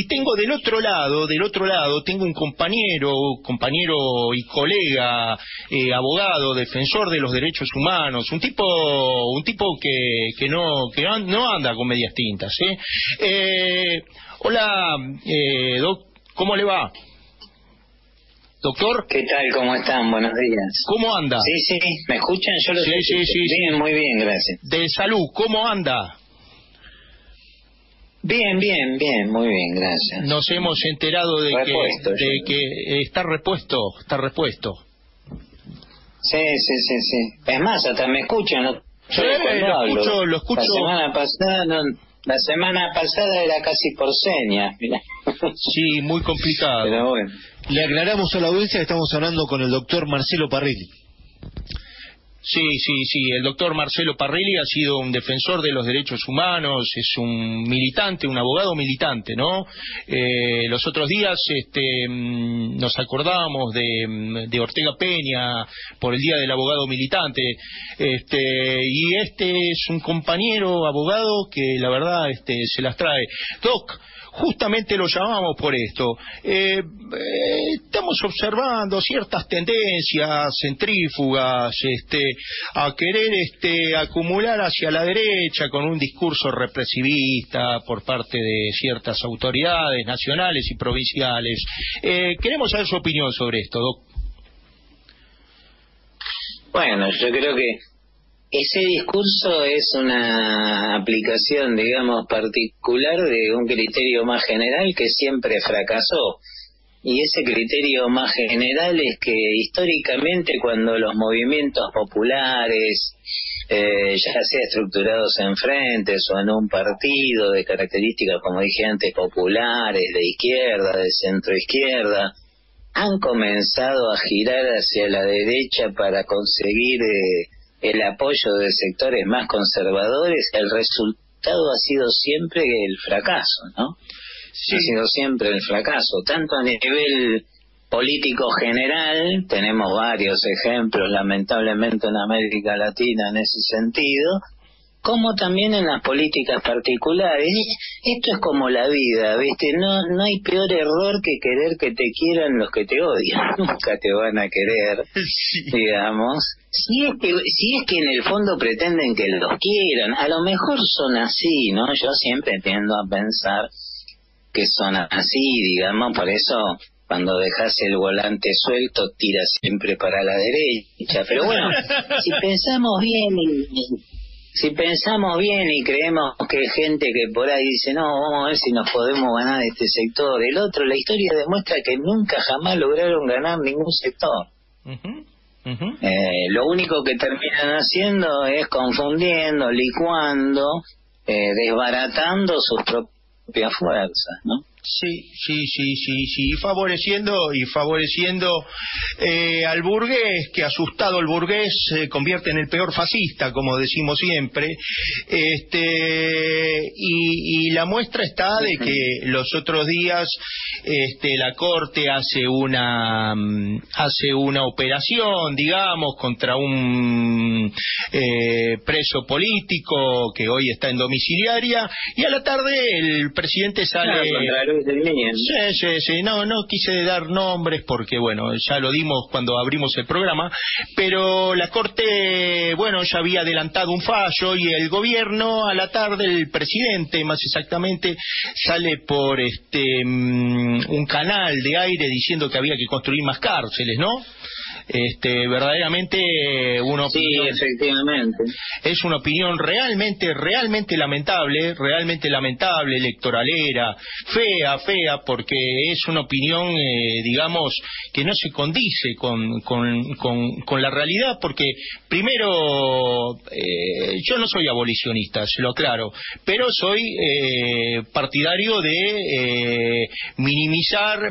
tengo del otro lado, tengo un compañero y colega, abogado, defensor de los derechos humanos, un tipo que no anda con medias tintas, hola, Doc, ¿cómo le va? Doctor. ¿Qué tal? ¿Cómo están? Buenos días. ¿Cómo anda? Sí, ¿me escuchan? Yo lo escucho. Sí. Bien, muy bien, gracias. De salud, ¿cómo anda? Bien, muy bien, gracias. Nos hemos enterado de que está repuesto. Sí. Es más, hasta me escuchan, ¿no? Sí, lo escucho. La semana pasada era casi por señas, mirá. Sí, muy complicado. Pero bueno. Le aclaramos a la audiencia que estamos hablando con el doctor Marcelo Parrilli. Sí, el doctor Marcelo Parrilli ha sido un defensor de los derechos humanos, es un militante, un abogado militante, ¿no? Los otros días nos acordábamos de Ortega Peña por el Día del Abogado Militante, y es un compañero abogado que la verdad se las trae. Doc, justamente lo llamamos por esto. Estamos observando ciertas tendencias centrífugas a querer acumular hacia la derecha con un discurso represivista por parte de ciertas autoridades nacionales y provinciales. Queremos saber su opinión sobre esto, Doc. Bueno, yo creo que ese discurso es una aplicación, digamos, particular de un criterio más general que siempre fracasó. Y ese criterio más general es que históricamente cuando los movimientos populares, ya sea estructurados en frentes o en un partido de características, como dije antes, populares, de izquierda, de centroizquierda, han comenzado a girar hacia la derecha para conseguir el apoyo de sectores más conservadores, el resultado ha sido siempre el fracaso, ¿no? Sí. Ha sido siempre el fracaso, tanto a nivel político general, tenemos varios ejemplos lamentablemente en América Latina en ese sentido, como también en las políticas particulares. Esto es como la vida, ¿viste? No hay peor error que querer que te quieran los que te odian. Nunca te van a querer, digamos. Si es que en el fondo pretenden que los quieran, a lo mejor son así, ¿no? Yo siempre tiendo a pensar que son así, digamos, por eso cuando dejas el volante suelto tiras siempre para la derecha. Pero bueno, si pensamos bien y creemos que hay gente que por ahí dice, no, vamos a ver si nos podemos ganar este sector, el otro, la historia demuestra que nunca jamás lograron ganar ningún sector. Lo único que terminan haciendo es confundiendo, licuando, desbaratando sus propias fuerzas, ¿no? Sí, favoreciendo al burgués, que asustado el burgués se convierte en el peor fascista, como decimos siempre, y la muestra está de que los otros días la Corte hace una operación, digamos, contra un preso político que hoy está en domiciliaria, y a la tarde el presidente sale... Sí, no quise dar nombres porque, bueno, ya lo dimos cuando abrimos el programa, pero la Corte, bueno, ya había adelantado un fallo y el gobierno a la tarde, el presidente más exactamente, sale por un canal de aire diciendo que había que construir más cárceles, ¿no? Verdaderamente una opinión, sí, efectivamente, es una opinión realmente lamentable, electoralera, fea, porque es una opinión, digamos, que no se condice con la realidad, porque primero, yo no soy abolicionista, se lo aclaro, pero soy partidario de minimizar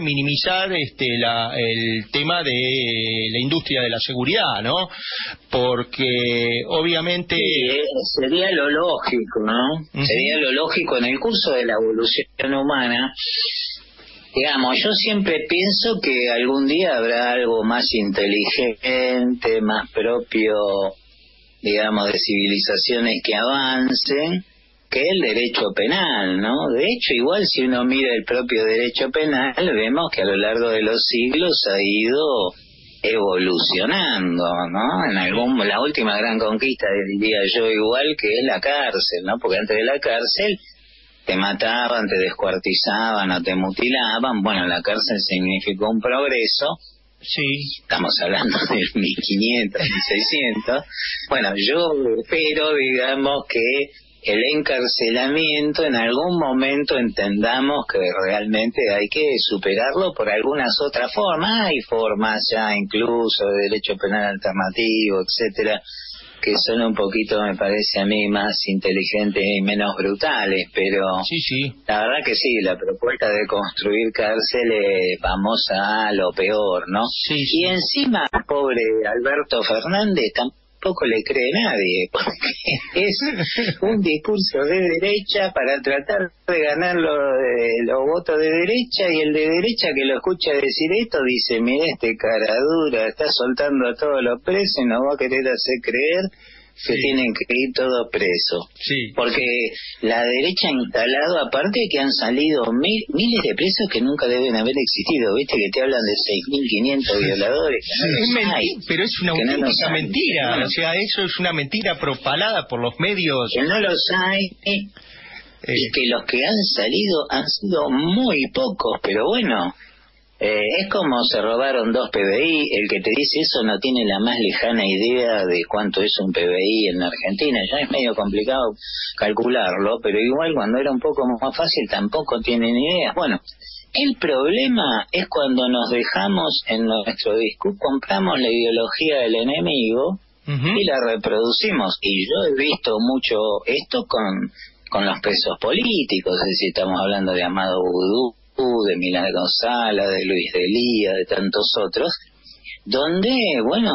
el tema de la industria de la seguridad, ¿no? Porque obviamente... Sí, sería lo lógico, ¿no? Sería lo lógico en el curso de la evolución humana. Digamos, yo siempre pienso que algún día habrá algo más inteligente, más propio, digamos, de civilizaciones que avancen, que el derecho penal, ¿no? De hecho, igual si uno mira el propio derecho penal, vemos que a lo largo de los siglos ha ido evolucionando, ¿no? La última gran conquista, diría yo, igual que es la cárcel, ¿no? Porque antes de la cárcel te mataban, te descuartizaban o te mutilaban. Bueno, la cárcel significó un progreso. Sí. Estamos hablando del 1500, 1600. Bueno, yo espero, digamos, que el encarcelamiento en algún momento entendamos que realmente hay que superarlo por algunas otras formas. Hay formas ya incluso de derecho penal alternativo, etcétera, que son un poquito, me parece a mí, más inteligentes y menos brutales, pero sí. La verdad que sí, la propuesta de construir cárceles, vamos a lo peor, ¿no? Sí. Y encima, pobre Alberto Fernández, tampoco le cree nadie, porque es un discurso de derecha para tratar de ganar los votos de derecha, y el de derecha que lo escucha decir esto dice, mire este cara dura, está soltando a todos los presos y nos va a querer hacer creer que tienen que ir todos presos. Sí. Porque la derecha ha instalado, aparte que han salido miles de presos que nunca deben haber existido, viste que te hablan de 6.500 violadores. Pero es una auténtica mentira, o sea, eso es una mentira propalada por los medios. Que no los hay, y que los que han salido han sido muy pocos, pero bueno, es como se robaron 2 PBI. El que te dice eso no tiene la más lejana idea de cuánto es un PBI en Argentina. Ya es medio complicado calcularlo, pero igual cuando era un poco más fácil tampoco tienen idea. Bueno, el problema es cuando nos dejamos en nuestro discurso, compramos la ideología del enemigo y la reproducimos. Y yo he visto mucho esto con los presos políticos, es decir, estamos hablando de Amado Vudú, de Milán González, de Luis de Lía, de tantos otros, donde, bueno,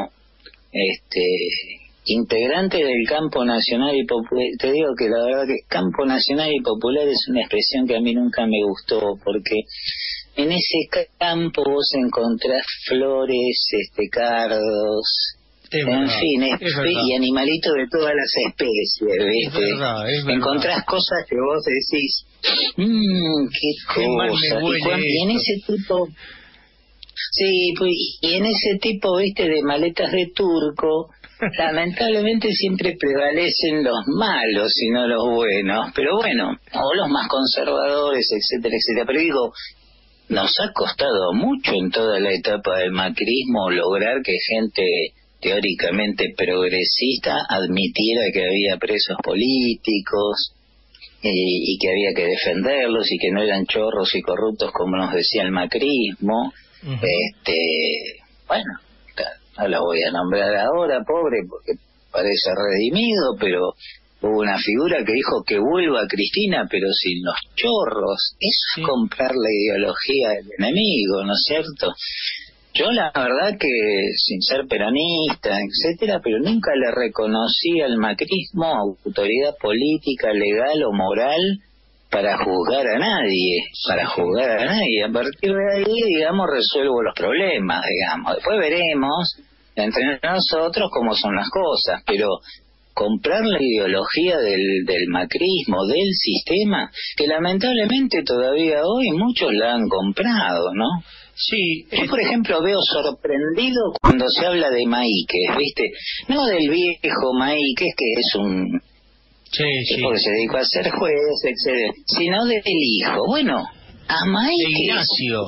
integrantes del campo nacional y popular, te digo que la verdad que campo nacional y popular es una expresión que a mí nunca me gustó, porque en ese campo vos encontrás flores, cardos, en fin, y animalitos de todas las especies, ¿viste? Es verdad. Encontrás cosas que vos decís, qué cosa. Y en ese tipo, sí, pues, y en ese tipo, ¿viste? De maletas de turco, lamentablemente siempre prevalecen los malos y no los buenos, pero bueno, o los más conservadores, etcétera, etcétera. Pero digo, nos ha costado mucho en toda la etapa del macrismo lograr que gente teóricamente progresista admitiera que había presos políticos y que había que defenderlos y que no eran chorros y corruptos como nos decía el macrismo. Bueno, no lo voy a nombrar ahora, pobre, porque parece redimido, pero hubo una figura que dijo que vuelva Cristina pero sin los chorros. Eso es comprar la ideología del enemigo, ¿no es cierto? Yo la verdad que, sin ser peronista, etcétera, pero nunca le reconocí al macrismo autoridad política, legal o moral para juzgar a nadie, A partir de ahí, digamos, resuelvo los problemas, digamos. Después veremos entre nosotros cómo son las cosas, pero comprar la ideología del macrismo, del sistema, que lamentablemente todavía hoy muchos la han comprado, ¿no? Sí. Yo, por ejemplo, veo sorprendido cuando se habla de Maíquez, ¿viste? No del viejo Maíquez, que es un... Sí. Porque se dedicó a ser juez, etcétera, sino del hijo. Bueno, a Maíquez... Ignacio.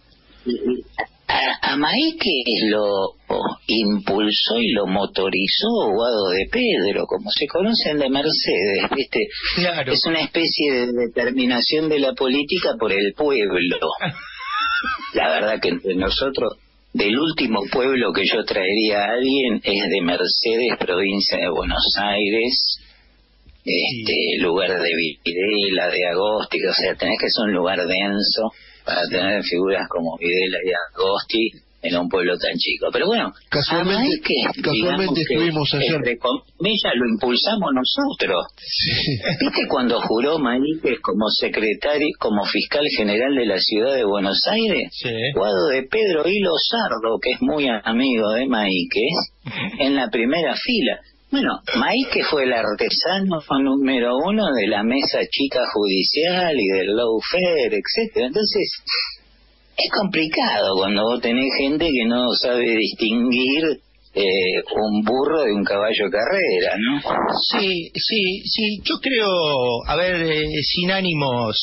A Maíquez lo impulsó y lo motorizó Guado de Pedro, como se conocen de Mercedes, ¿viste? Claro. Es una especie de determinación de la política por el pueblo. La verdad que entre nosotros, del último pueblo que yo traería a alguien es de Mercedes, provincia de Buenos Aires, lugar de Videla, de Agosti, o sea, tenés que ser un lugar denso para tener figuras como Videla y Agosti en un pueblo tan chico. Pero bueno, casualmente estuvimos ayer. Entre comillas, lo impulsamos nosotros. Sí. ¿Viste cuando juró Maíquez como secretario, como fiscal general de la ciudad de Buenos Aires? Sí. Guado de Pedro Hilo Sardo, que es muy amigo de Maíquez, en la primera fila. Bueno, Maike fue el artesano número 1 de la mesa chica judicial y del lawfare, etcétera. Entonces, es complicado cuando vos tenés gente que no sabe distinguir un burro de un caballo carrera, ¿no? Sí, yo creo, a ver, sin ánimos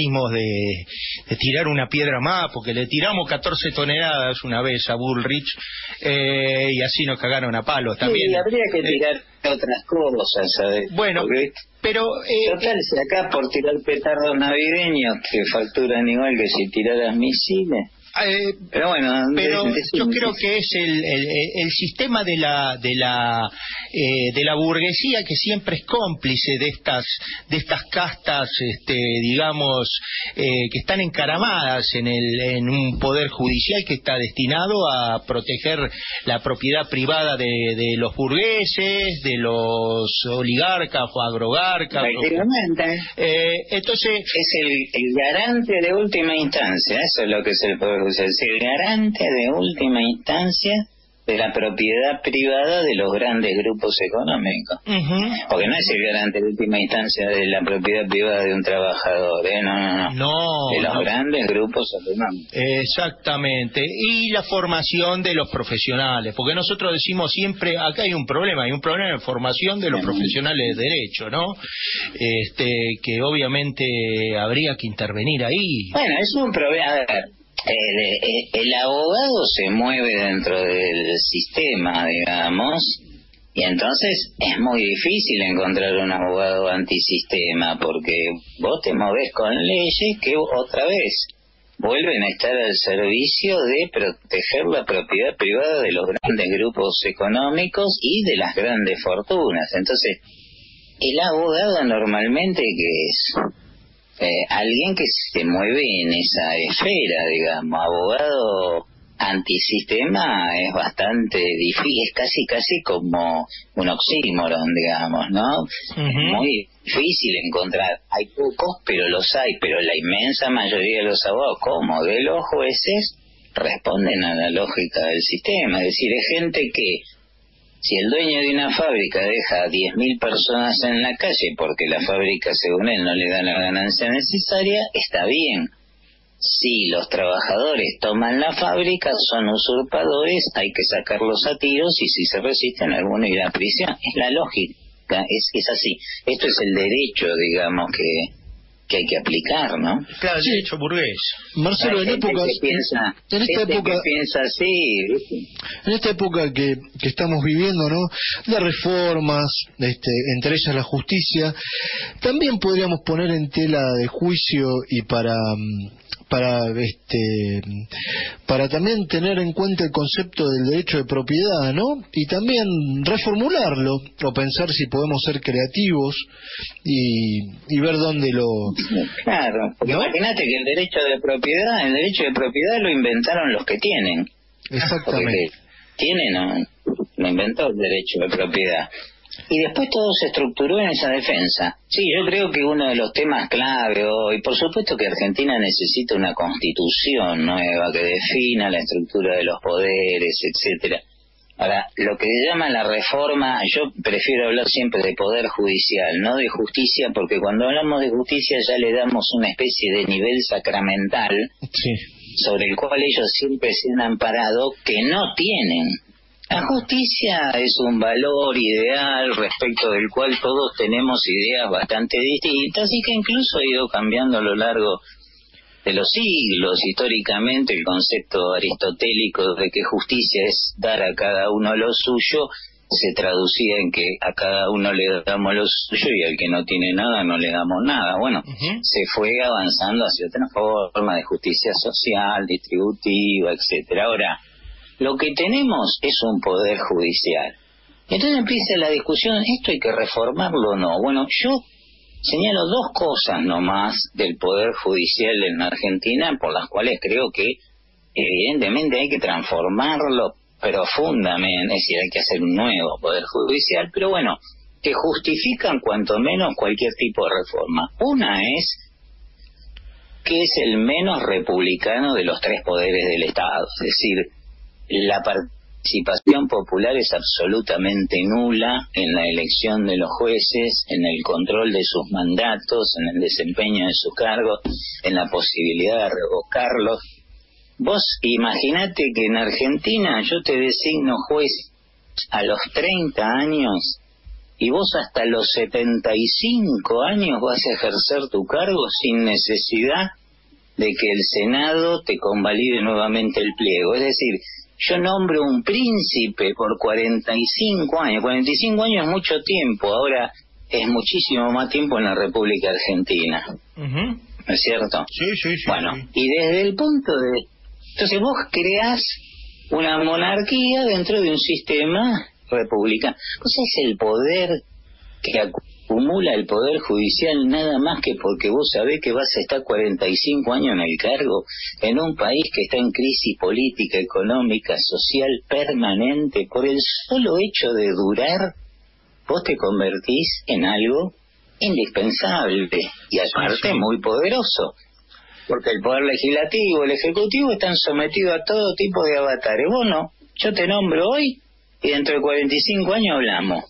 de tirar una piedra más, porque le tiramos 14 toneladas una vez a Bullrich, y así nos cagaron a palos también. Sí, habría que tirar otras cosas, ¿sabes? Bueno, porque, pero... total, si acá por tirar petardos navideños te facturan igual que si tiraras misiles... pero bueno, yo creo que es el sistema de la burguesía, que siempre es cómplice de estas castas, digamos, que están encaramadas en un poder judicial que está destinado a proteger la propiedad privada de los burgueses, de los oligarcas o agrogarcas. Entonces es el garante de última instancia, eso es lo que es el poder. Es el garante de última instancia de la propiedad privada de los grandes grupos económicos. Porque no es el garante de última instancia de la propiedad privada de un trabajador, no, de los grandes grupos económicos. Exactamente. Y la formación de los profesionales, porque nosotros decimos siempre, acá hay un problema de formación de los profesionales de derecho, ¿no? Que obviamente habría que intervenir ahí. Bueno, es un problema, a ver, el abogado se mueve dentro del sistema, digamos, y entonces es muy difícil encontrar un abogado antisistema, porque vos te movés con leyes que otra vez vuelven a estar al servicio de proteger la propiedad privada de los grandes grupos económicos y de las grandes fortunas. Entonces, el abogado normalmente, que es alguien que se mueve en esa esfera, digamos, abogado antisistema, es bastante difícil, es casi como un oxímoron, digamos, ¿no? Es muy difícil encontrar, hay pocos, pero los hay, pero la inmensa mayoría de los abogados, como de los jueces, responden a la lógica del sistema, es decir, es gente que, si el dueño de una fábrica deja a 10.000 personas en la calle porque la fábrica, según él, no le da la ganancia necesaria, está bien. Si los trabajadores toman la fábrica, son usurpadores, hay que sacarlos a tiros y si se resisten, alguno irá a prisión. Es la lógica, es así. Esto es el derecho, digamos, que hay que aplicar, ¿no? Claro, el derecho burgués. Marcelo, en esta época que estamos viviendo, ¿no?, de reformas, entre ellas la justicia, también podríamos poner en tela de juicio y para también tener en cuenta el concepto del derecho de propiedad, ¿no? Y también reformularlo, o pensar si podemos ser creativos y ver dónde lo... Claro, porque ¿no? Imagínate que el derecho de propiedad lo inventaron los que tienen. Exactamente. Tienen, lo inventó el derecho de propiedad. Y después todo se estructuró en esa defensa. Sí, yo creo que uno de los temas clave hoy, por supuesto que Argentina necesita una constitución nueva que defina la estructura de los poderes, etcétera. Ahora, lo que se llama la reforma, yo prefiero hablar siempre de poder judicial, no de justicia, porque cuando hablamos de justicia ya le damos una especie de nivel sacramental, sí, sobre el cual ellos siempre se han amparado, que no tienen. La justicia es un valor ideal respecto del cual todos tenemos ideas bastante distintas y que incluso ha ido cambiando a lo largo de los siglos. Históricamente el concepto aristotélico de que justicia es dar a cada uno lo suyo se traducía en que a cada uno le damos lo suyo y al que no tiene nada no le damos nada. Bueno, se fue avanzando hacia otra forma de justicia social, distributiva, etcétera. Ahora, lo que tenemos es un poder judicial. Entonces empieza la discusión, ¿esto hay que reformarlo o no? Bueno, yo señalo dos cosas nomás del poder judicial en Argentina por las cuales creo que evidentemente hay que transformarlo profundamente, es decir, hay que hacer un nuevo poder judicial, pero bueno, que justifican cuanto menos cualquier tipo de reforma. Una es que es el menos republicano de los tres poderes del Estado, es decir, la participación popular es absolutamente nula en la elección de los jueces, en el control de sus mandatos, en el desempeño de sus cargos, en la posibilidad de revocarlos. Vos imaginate que en Argentina yo te designo juez a los 30 años y vos hasta los 75 años vas a ejercer tu cargo sin necesidad de que el Senado te convalide nuevamente el pliego. Es decir, yo nombro un príncipe por 45 años. 45 años es mucho tiempo, ahora es muchísimo más tiempo en la República Argentina. ¿No es cierto? Sí. Bueno, y desde el punto de... Entonces vos creás una monarquía dentro de un sistema republicano. O sea, es el poder que acumula el Poder Judicial nada más que porque vos sabés que vas a estar 45 años en el cargo, en un país que está en crisis política, económica, social permanente. Por el solo hecho de durar, vos te convertís en algo indispensable y aparte muy poderoso. Porque el Poder Legislativo, el Ejecutivo están sometidos a todo tipo de avatares. Vos no, yo te nombro hoy y dentro de 45 años hablamos.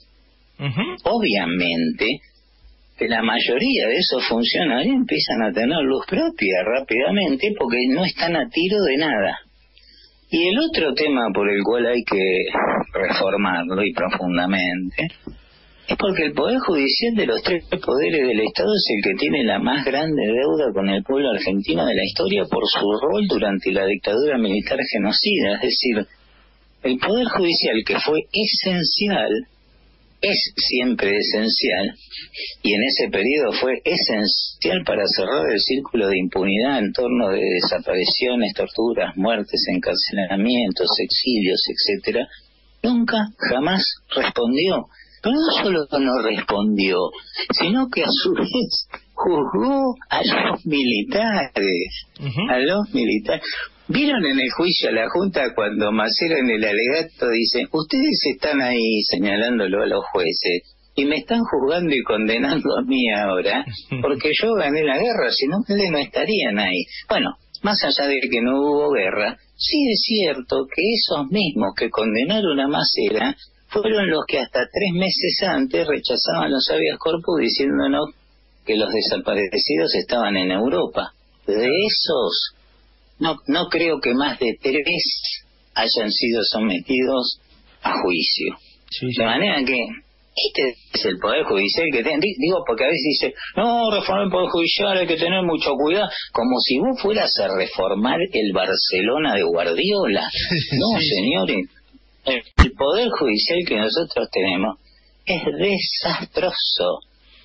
Obviamente que la mayoría de esos funcionarios empiezan a tener luz propia rápidamente porque no están a tiro de nada. Y el otro tema por el cual hay que reformarlo y profundamente es porque el Poder Judicial de los tres poderes del Estado es el que tiene la más grande deuda con el pueblo argentino de la historia por su rol durante la dictadura militar genocida. Es decir, el Poder Judicial, que fue esencial, es siempre esencial, y en ese periodo fue esencial para cerrar el círculo de impunidad en torno de desapariciones, torturas, muertes, encarcelamientos, exilios, etcétera, nunca, jamás respondió. Pero no solo no respondió, sino que a su vez juzgó a los militares, a los militares. ¿Vieron en el juicio a la Junta cuando Macera en el alegato dice, ustedes están ahí señalándolo a los jueces y me están juzgando y condenando a mí ahora porque yo gané la guerra, si no ustedes no estarían ahí? Bueno, más allá de que no hubo guerra, sí es cierto que esos mismos que condenaron a Macera fueron los que hasta 3 meses antes rechazaban los habeas corpus diciéndonos que los desaparecidos estaban en Europa. De esos, no creo que más de 3 hayan sido sometidos a juicio. De manera que este es el Poder Judicial que tienen. Digo, porque a veces dice, no, reformar el Poder Judicial, hay que tener mucho cuidado. Como si vos fueras a reformar el Barcelona de Guardiola. No, señores. El Poder Judicial que nosotros tenemos es desastroso.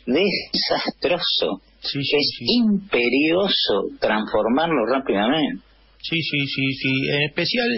Es imperioso transformarlo rápidamente. Sí. En especial,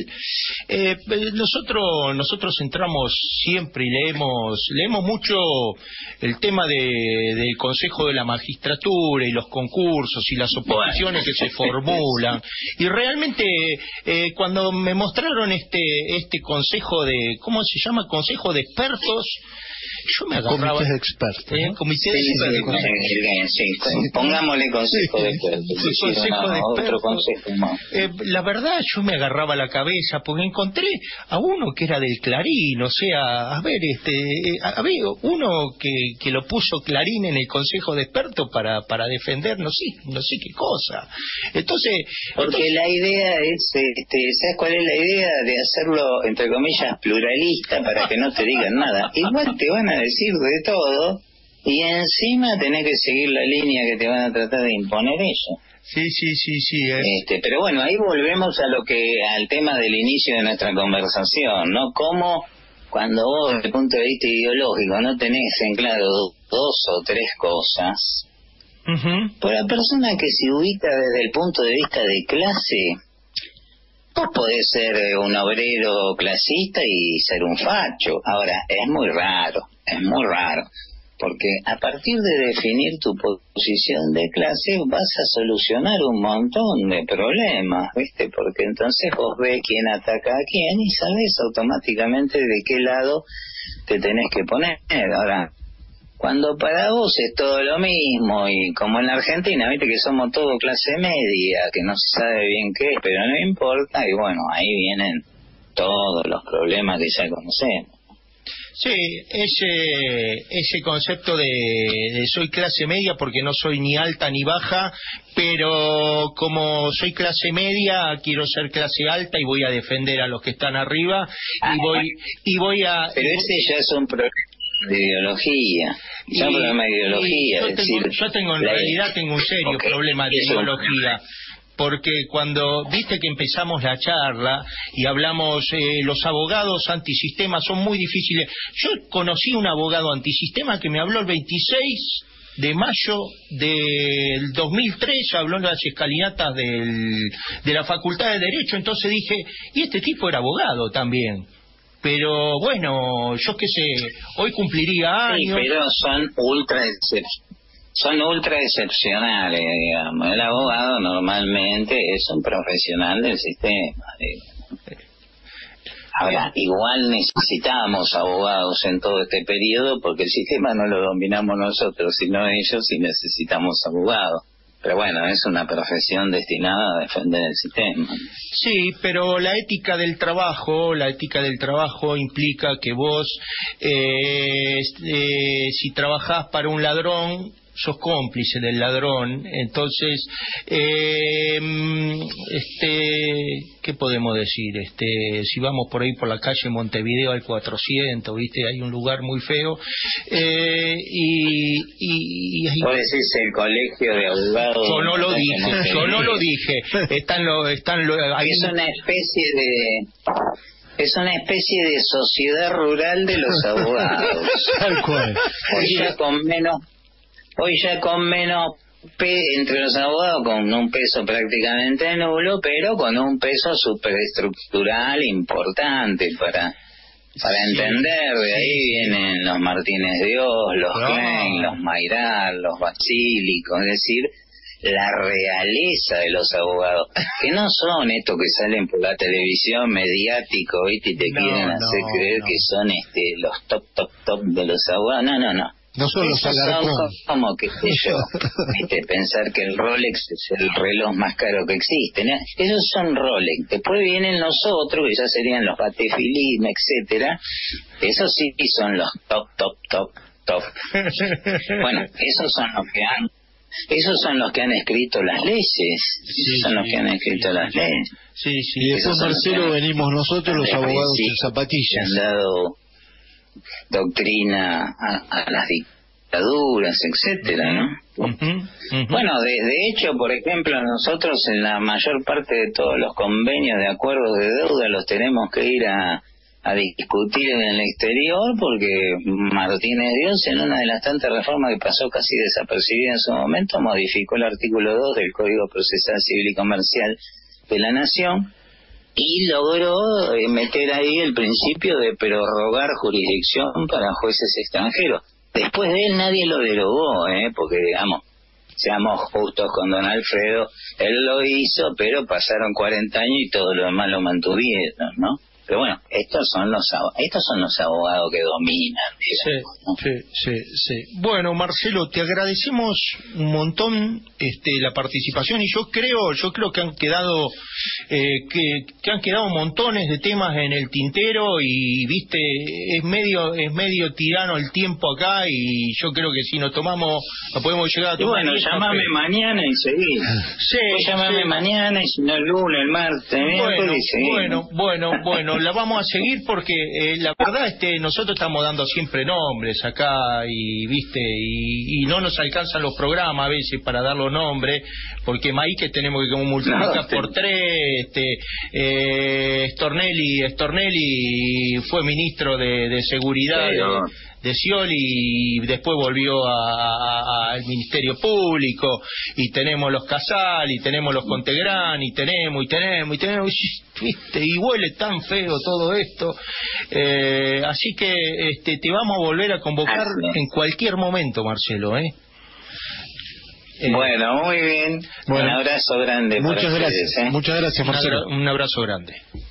nosotros entramos siempre y leemos mucho el tema del Consejo de la Magistratura y los concursos y las oposiciones que se formulan. Y realmente, cuando me mostraron este consejo de, ¿cómo se llama? Consejo de expertos, yo me agarraba... Comités de expertos. Comité de expertos. Sí, pongámosle consejo de expertos. Otro consejo más. La verdad, yo me agarraba la cabeza porque encontré a uno que era del Clarín, o sea, había uno que lo puso Clarín en el Consejo de Expertos para defender no sé qué cosa. Entonces, la idea es, ¿sabes cuál es la idea? De hacerlo, entre comillas, pluralista para que no te digan nada. Igual te van a decir de todo y encima tenés que seguir la línea que te van a tratar de imponer ellos. Sí. Pero bueno, ahí volvemos al tema del inicio de nuestra conversación, ¿no? Cómo cuando vos, desde el punto de vista ideológico, no tenés en claro 2 o 3 cosas, por la persona que se ubica desde el punto de vista de clase, vos podés ser un obrero clasista y ser un facho. Ahora, es muy raro, porque a partir de definir tu posición de clase vas a solucionar un montón de problemas, ¿viste? Porque entonces vos ves quién ataca a quién y sabés automáticamente de qué lado te tenés que poner. Ahora, cuando para vos es todo lo mismo, y como en la Argentina, ¿viste? Que somos todo clase media, que no se sabe bien qué es, pero no importa, y bueno, ahí vienen todos los problemas que ya conocemos. Sí, ese concepto de soy clase media, porque no soy ni alta ni baja, pero como soy clase media quiero ser clase alta y voy a defender a los que están arriba y voy a... Pero ese ya es un problema de ideología, ya un problema de ideología. Yo tengo en realidad tengo un serio problema de ideología. Porque cuando viste que empezamos la charla y hablamos, los abogados antisistema son muy difíciles. Yo conocí un abogado antisistema que me habló el 26 de mayo del 2003, habló en las escalinatas de la Facultad de Derecho, entonces dije, y este tipo era abogado también. Pero bueno, yo qué sé, hoy cumpliría años. Sí, pero son ultra excepcionales, digamos. El abogado normalmente es un profesional del sistema, digamos. Ahora, igual necesitamos abogados en todo este periodo porque el sistema no lo dominamos nosotros, sino ellos, y necesitamos abogados. Pero bueno, es una profesión destinada a defender el sistema. Sí, pero la ética del trabajo implica que vos, si trabajás para un ladrón, sos cómplice del ladrón. Entonces, ¿qué podemos decir? Si vamos por ahí por la calle Montevideo al 400, ¿viste? Hay un lugar muy feo. ¿Vos decís el colegio de abogados? Yo no lo dije. Hay Es una especie de sociedad rural de los abogados. Tal cual. Hoy ya con menos entre los abogados, con un peso prácticamente nulo, pero con un peso superestructural importante para entender. De ahí vienen los Martínez Dios, los Klein, los Mayral, los Basílicos, es decir, la realeza de los abogados, que no son estos que salen por la televisión mediático, ¿viste? Y te quieren hacer creer que son los top de los abogados. No. No son los Alarcón. Como que sé yo, ¿viste? Pensar que el Rolex es el reloj más caro que existe, ¿no? Esos son Rolex. Después vienen los otros, que ya serían los Batefilín, etcétera. Esos sí son los top. Bueno, esos son los que han escrito las leyes. Que han escrito las leyes. Sí. Y después, Marcelo, venimos nosotros, los abogados en zapatillas. Han dado doctrina a las dictaduras, etcétera, ¿no? Bueno, de hecho, por ejemplo, nosotros en la mayor parte de todos los convenios de acuerdos de deuda los tenemos que ir a discutir en el exterior, porque Martínez Dios, en una de las tantas reformas que pasó casi desapercibida en su momento, modificó el artículo 2 del Código Procesal Civil y Comercial de la Nación y logró meter ahí el principio de prorrogar jurisdicción para jueces extranjeros. Después de él nadie lo derogó, porque digamos, seamos justos con don Alfredo, él lo hizo, pero pasaron 40 años y todo lo demás lo mantuvieron, ¿no? Pero bueno, estos son los abogados que dominan, digamos, ¿no? Sí. Bueno, Marcelo, te agradecemos un montón la participación, y yo creo que han quedado que han quedado montones de temas en el tintero, y viste, es medio tirano el tiempo acá, y yo creo que si nos tomamos no podemos llegar a tomar. Y bueno, llamame mañana y seguí. Llamame mañana, y si no el lunes, el martes, Bueno, la vamos a seguir porque la verdad nosotros estamos dando siempre nombres acá, y viste, y no nos alcanzan los programas a veces para dar los nombres, porque maíz que tenemos que multiplicar por 3. Stornelli fue ministro de seguridad de Scioli, y después volvió al Ministerio Público, y tenemos los Casal, y tenemos los Contegrán, y tenemos, ¿viste? Y huele tan feo todo esto, así que te vamos a volver a convocar en cualquier momento, Marcelo, Bueno, muy bien. Un abrazo grande. Muchas gracias, Marcelo. Un abrazo grande.